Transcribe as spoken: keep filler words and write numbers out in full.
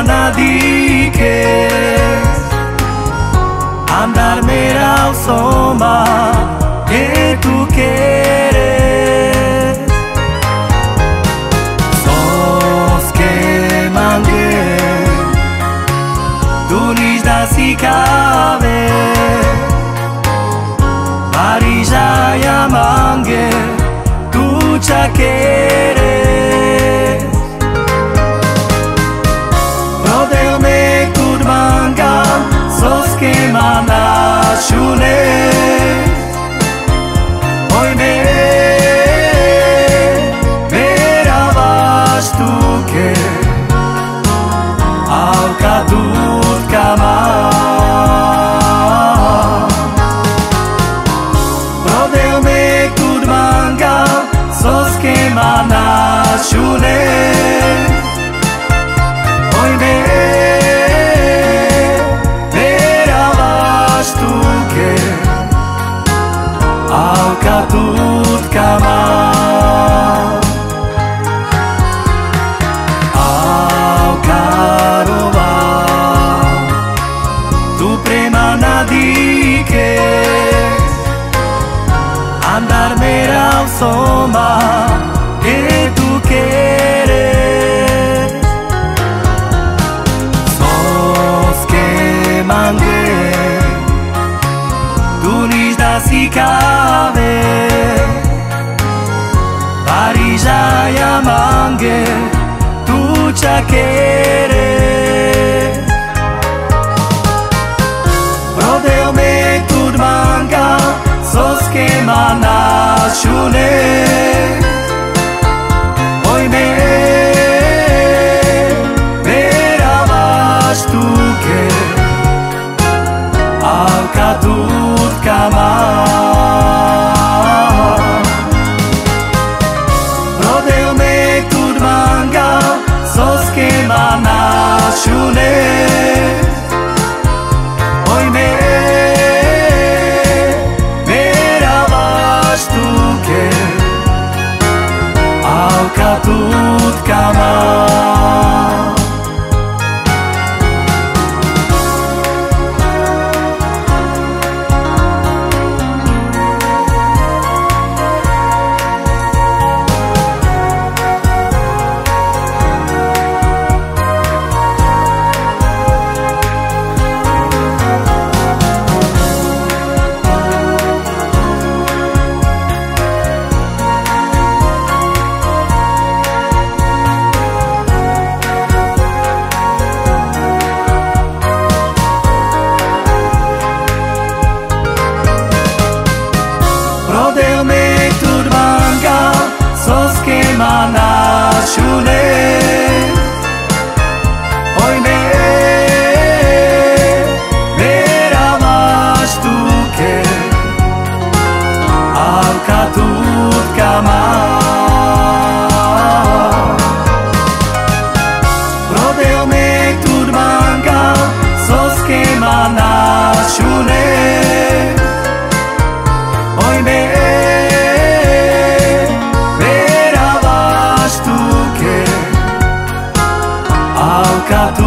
mana dices, andarme al soma que tú quieres. Sos que mangue, tú ni das y cabe, parija ya mangue, tú ya quieres. Rodeame kud manga, sos que mana shune. Hoy me verabas tú que al cadut kama. Rodeame kud manga, sos que mana shune. Hoy me verabas tú que al cadut kama. Al karova tu premana dices, andarme al soma que tú quieres. Sos que mangue, tú ni das y cabe, parija ya mangue, tú ya quieres. Rodeame tud manga, sos que mana shune. Hoy me verabas tú que al cadut kama. Rodeame tud manga, sos que mana shune. Hoy me verabas tú que al cadut kama. Rodeame tud manga, sos que mana shune. Hoy me verabas tú que al cadut kama. Rodeame tud manga, sos que mana shune. Hoy me verabas tú que al cadut